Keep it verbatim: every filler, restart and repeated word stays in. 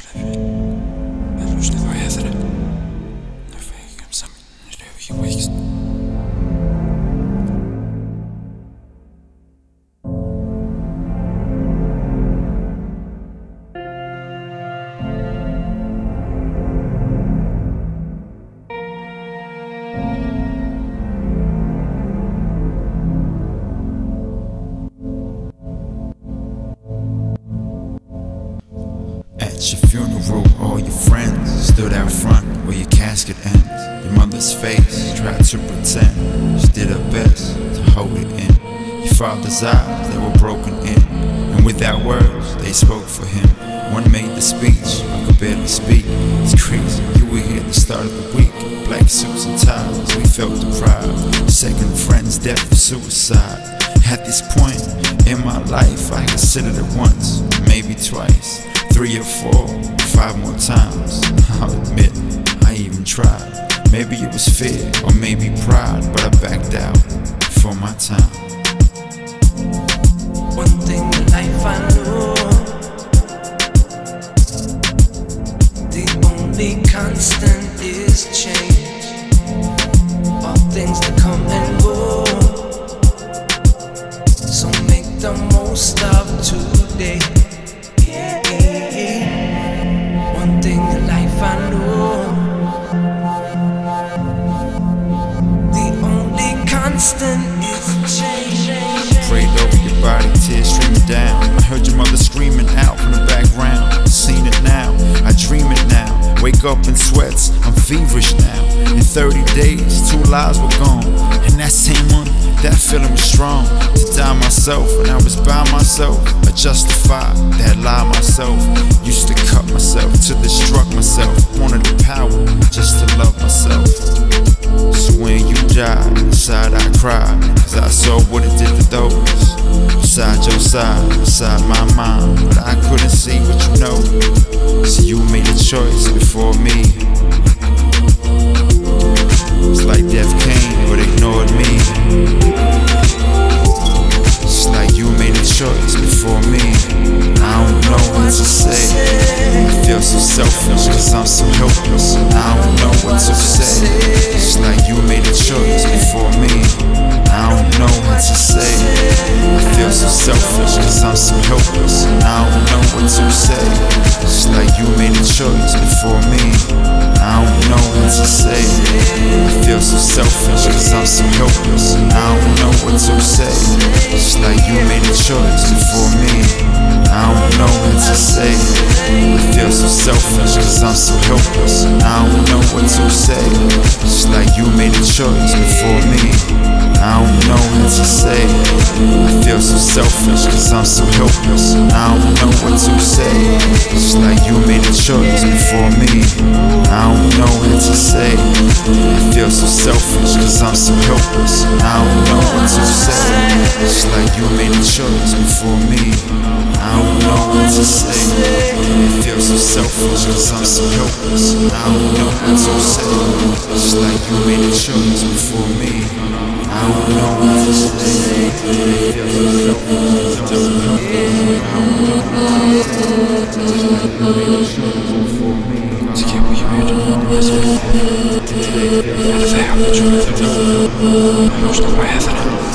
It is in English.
är różne, vad heter det? Jag får ingen sam... Det är ju weeks. At your funeral, all your friends stood out front where your casket ends. Your mother's face tried to pretend she did her best to hold it in. Your father's eyes, they were broken in, and without words, they spoke for him. One made the speech, I could barely speak. It's crazy, you were here at the start of the week. Black suits and ties, we felt deprived. Second friend's death was suicide. At this point in my life, I considered it once, maybe twice, three or four, five more times. I'll admit, I even tried. Maybe it was fear, or maybe pride, but I backed out for my time. One thing in life I know, the only constant is change. All things that come and go, so make the most of today. Yeah. One thing in life I know, the only constant is change. Prayed over your body, tears streaming down. I heard your mother screaming out from the background. I've seen it now, I dream it now. Wake up in sweats, I'm feverish now. In thirty days, two lives were gone. And that same month, that feeling was strong. To die myself, and I was by myself. I justified that lie myself. Used to cut myself, to destruct myself. Wanted the power, just to love myself. So when you died, inside I cried, cause I saw what it did to those beside your side, beside my mind. But I couldn't see what you know, so you made a choice before me. It's like death came, but ignored me. It's like you made a choice before me. I don't know what to say. I feel so selfish, cause I'm so helpless. I don't know what to say. It's like you made a choice before me. I don't know what to say. I feel so selfish, cause I'm so helpless. I don't know what to say. It's like you made a choice before me. I don't know what to say. I feel so selfish, cause I'm so helpless. I don't know what to say. It's like you made a choice before me. I don't know what to say. I feel so selfish, cause I'm so helpless. I don't know what to say. It's like you made a choice before me. I don't know what to say. I feel so selfish, cause I'm so helpless. I don't know what to say. It's like you made a choice before me. I don't know what to say. I feel so selfish, cause I'm so helpless. I don't know what to say. It's like you made a choice before me. I don't know what to say. I feel so selfish, cause I'm so helpless. I don't know what to say. It's like you made a choice before me. I don't know what to say. I feel so selfish, cause I'm so helpless. I don't know what to say. It's like you made a choice before me. Tycker jag är weird. Det är så weird. Det är det här. Jag hörs nog, vad heter det?